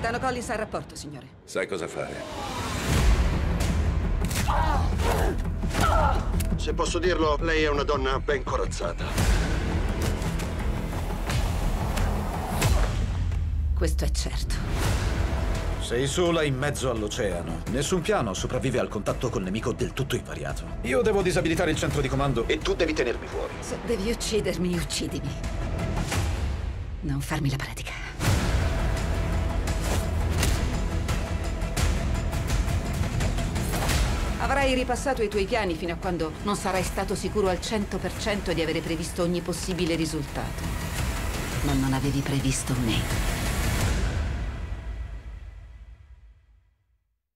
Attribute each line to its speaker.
Speaker 1: Capitano Collins al rapporto, signore.
Speaker 2: Sai cosa fare.
Speaker 3: Se posso dirlo, lei è una donna ben corazzata.
Speaker 1: Questo è certo.
Speaker 4: Sei sola in mezzo all'oceano. Nessun piano sopravvive al contatto col nemico del tutto invariato. Io devo disabilitare il centro di comando e tu devi tenermi fuori.
Speaker 1: Se devi uccidermi, uccidimi. Non farmi la pratica. Avrai ripassato i tuoi piani fino a quando non sarai stato sicuro al 100% di avere previsto ogni possibile risultato. Ma non avevi previsto me.